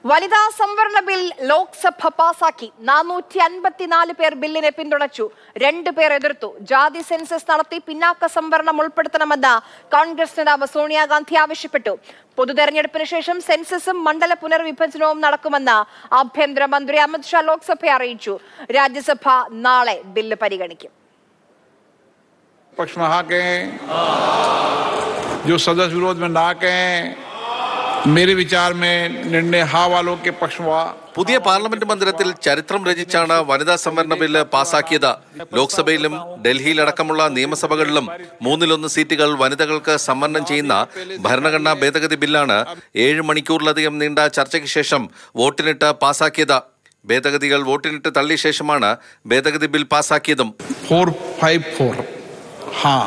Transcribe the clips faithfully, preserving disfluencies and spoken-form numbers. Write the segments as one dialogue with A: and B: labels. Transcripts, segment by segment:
A: വനിതാ സംവരണ ബിൽ ലോക്സഭ പാസാക്കി. നാനൂറ്റി അൻപത്തിനാല് പേർ ബില്ലിനെ പിന്തുണച്ചു, രണ്ട് പേർ എതിർത്തു. ജാതി സെൻസസ് നടത്തി പിന്നാക്ക സംവരണം ഉൾപ്പെടുത്തണമെന്ന് കോൺഗ്രസ് നേതാവ് സോണിയാഗാന്ധി ആവശ്യപ്പെട്ടു. പൊതു തെരഞ്ഞെടുപ്പിന് ശേഷം സെൻസസും മണ്ഡല പുനർവിഭജനവും നടക്കുമെന്ന് ആഭ്യന്തരമന്ത്രി അമിത്ഷാ ലോക്സഭയെ അറിയിച്ചു. രാജ്യസഭ നാളെ ബില്ല് പരിഗണിക്കും.
B: पक्ष में हाँ कहें, जो सदस्य विरोध में ना कहें, मेरे विचार में निर्णय हाँ वालों के पक्ष हुआ.
C: പുതിയ പാർലമെന്റ് മന്ദിരത്തിൽ ചരിത്രം രചിച്ചാണ് വനിതാ സംവരണ ബില്ല് പാസാക്കിയത്. ലോക്സഭയിലും ഡൽഹിയിലടക്കമുള്ള നിയമസഭകളിലും മൂന്നിലൊന്ന് സീറ്റുകൾ വനിതകൾക്ക് സംവരണം ചെയ്യുന്ന ഭരണഘടനാ ഭേദഗതി ബില്ലാണ് ഏഴ് മണിക്കൂറിലധികം നീണ്ട ചർച്ചയ്ക്ക് ശേഷം വോട്ടിനിട്ട് പാസാക്കിയത്. ഭേദഗതികൾ വോട്ടിനിട്ട് തള്ളിയ ശേഷമാണ് ഭേദഗതി ബിൽ പാസാക്കിയതും.
B: फोर फाइव फोर हाँ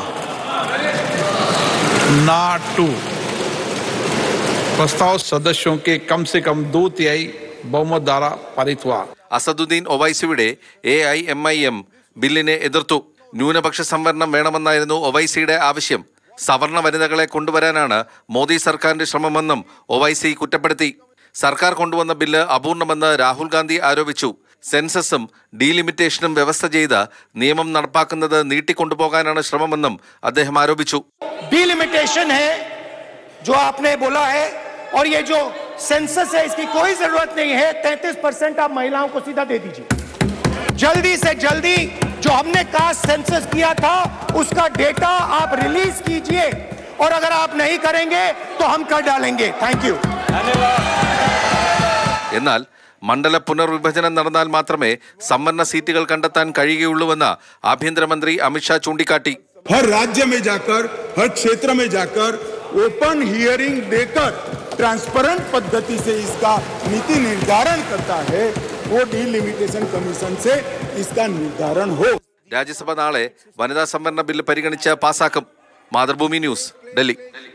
B: ना टू प्रस्ताव सदस्यों के कम से कम दो तिहाई बहुमत द्वारा पारित हुआ.
C: അസദുദ്ദീൻ ഒവൈസിയുടെ A I M I M ബില്ലിനെ എതിർത്തു. ന്യൂനപക്ഷ സംവരണം വേണമെന്നായിരുന്നു ഒവൈസിയുടെ ആവശ്യം. സവർണ വനിതകളെ കൊണ്ടുവരാനാണ് മോദി സർക്കാരിന്റെ ശ്രമമെന്നും ഒവൈസി കുറ്റപ്പെടുത്തി. സർക്കാർ കൊണ്ടുവന്ന ബില്ല് അപൂർണമെന്ന് രാഹുൽ ഗാന്ധി ആരോപിച്ചു. സെൻസസും ഡീലിമിറ്റേഷനും വ്യവസ്ഥ ചെയ്ത് നിയമം നടപ്പാക്കുന്നത് നീട്ടിക്കൊണ്ടുപോകാനാണ് ശ്രമമെന്നും അദ്ദേഹം ആരോപിച്ചു.
D: डीलिमिटेशन है जो आपने बोला है, और ये जो सेंसस है इसकी कोई जरूरत नहीं है. तैंतीस परसेंट आप महिलाओं को सीधा दे दीजिए. जल्दी से जल्दी जो हमने कास्ट सेंसस किया था उसका डेटा आप रिलीज कीजिए, और अगर आप नहीं करेंगे तो हम कर डालेंगे. Thank you.
C: എന്നാൽ മണ്ഡല പുനർവിഭജനം നടന്നാൽ മാത്രമേ സംവരണ സീറ്റുകൾ കണ്ടെത്താൻ കഴിയുകയുള്ളൂവെന്ന് ആഭ്യന്തരമന്ത്രി അമിത്ഷാ ചൂണ്ടിക്കാട്ടി.
E: हर राज्य में जाकर, हर क्षेत्र में जाकर ओपन हियरिंग देकर ट्रांसपेरेंट पद्धति से इसका नीति निर्धारण करता है, वो डीलिमिटेशन कमीशन से इसका निर्धारण हो.
C: രാജ്യസഭ നാളെ വനിതാ സംവരണ ബില്ല് പരിഗണിച്ച് പാസാക്കും. മാതൃഭൂമി ന്യൂസ്, ഡൽഹി.